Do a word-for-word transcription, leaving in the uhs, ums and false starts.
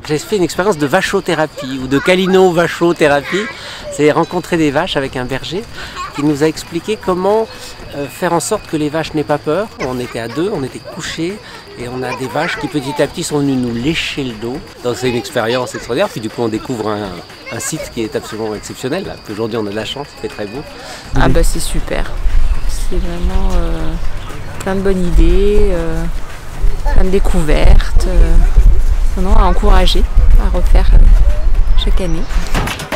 J'ai fait une expérience de vachothérapie ou de calino-vachothérapie. C'est rencontrer des vaches avec un berger qui nous a expliqué comment euh, faire en sorte que les vaches n'aient pas peur. On était à deux, on était couchés et on a des vaches qui petit à petit sont venues nous lécher le dos. Donc c'est une expérience extraordinaire. Puis du coup on découvre un, un site qui est absolument exceptionnel. Aujourd'hui on a de la chance, il fait très beau. Ah bah c'est super. C'est vraiment euh, plein de bonnes idées, euh, plein de découvertes. Euh, non, à encourager, à refaire euh, chaque année.